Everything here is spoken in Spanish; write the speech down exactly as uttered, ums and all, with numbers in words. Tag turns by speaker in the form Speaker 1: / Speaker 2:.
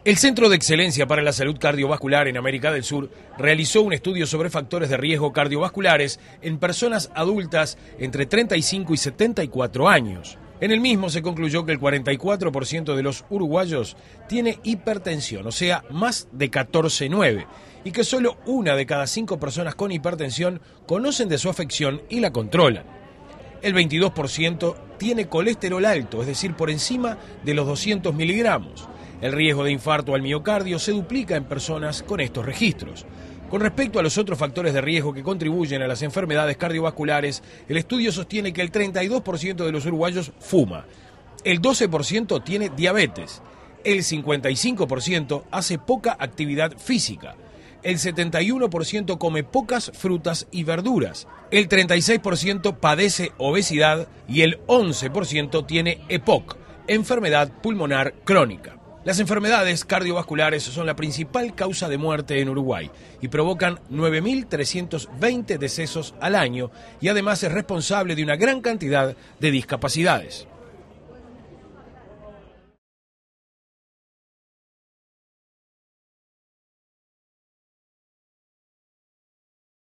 Speaker 1: El Centro de Excelencia para la Salud Cardiovascular en América del Sur realizó un estudio sobre factores de riesgo cardiovasculares en personas adultas entre treinta y cinco y setenta y cuatro años. En el mismo se concluyó que el cuarenta y cuatro por ciento de los uruguayos tiene hipertensión, o sea, más de catorce nueve, y que solo una de cada cinco personas con hipertensión conocen de su afección y la controlan. El veintidós por ciento tiene colesterol alto, es decir, por encima de los doscientos miligramos. El riesgo de infarto al miocardio se duplica en personas con estos registros. Con respecto a los otros factores de riesgo que contribuyen a las enfermedades cardiovasculares, el estudio sostiene que el treinta y dos por ciento de los uruguayos fuma, el doce por ciento tiene diabetes, el cincuenta y cinco por ciento hace poca actividad física, el setenta y uno por ciento come pocas frutas y verduras, el treinta y seis por ciento padece obesidad y el once por ciento tiene E P O C, enfermedad pulmonar crónica. Las enfermedades cardiovasculares son la principal causa de muerte en Uruguay y provocan nueve mil trescientos veinte decesos al año y además es responsable de una gran cantidad de discapacidades.